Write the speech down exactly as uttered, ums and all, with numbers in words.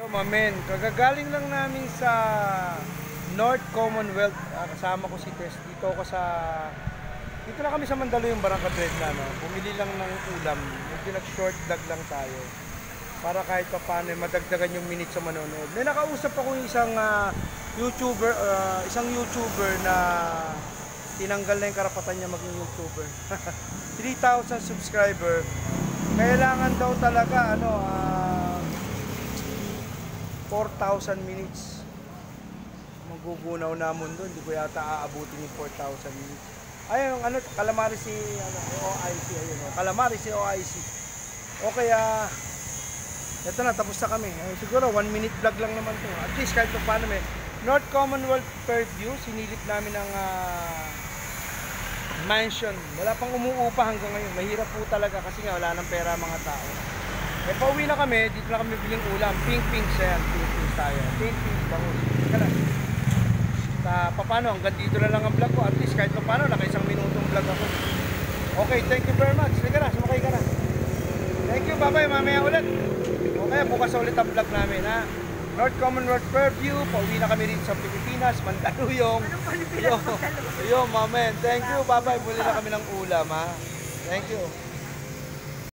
Mamen, kagagaling lang namin sa North Commonwealth. Ah, kasama ko si Tess. Dito ako sa... Dito na kami sa Mandaluyong, Barangka Dredna, no? Bumili lang ng ulam. Medyo nag-short vlog lang tayo. Para kahit pa paano, madagdagan yung minutes sa manonood. May nakausap ako yung isang uh, YouTuber, uh, isang YouTuber na tinanggal na yung karapatan niya maging YouTuber. three thousand subscriber. Kailangan daw talaga, ano, uh, four thousand minutes. Magugunaw na mundo, hindi ko yata aabutin yung four thousand minutes. Ayun, ano, calamari si ano, O I C, ayun, oh, calamari si O I C. O kaya, ito na, tapos na kami. Ay, siguro, one minute vlog lang naman to. At least, kahit pa paano may North Commonwealth Fairview, sinilip namin ng uh, mansion. Wala pang umuupa hanggang ngayon. Mahirap po talaga kasi nga wala ng pera mga tao. Eh, pauwi na kami, dito na kami biling ulam. Pink-pink siya yan. Pink-pink tayo. Pink-pink, bangus. Teka lang. Sa papano, hanggang dito na lang ang vlog ko. At least kahit papano, naka isang minutong vlog ako. Okay, thank you very much. Sige na, sumakay ka na. Thank you, bye-bye. Mamaya ulit. Okay, bukas ulit ang vlog namin, ha. North Commonwealth Fairview, pauwi na kami rin sa Pilipinas, Mandaluyong. Yo, yo, mamen. Thank you, bye-bye. Muli na kami ng ulam, ha. Thank you.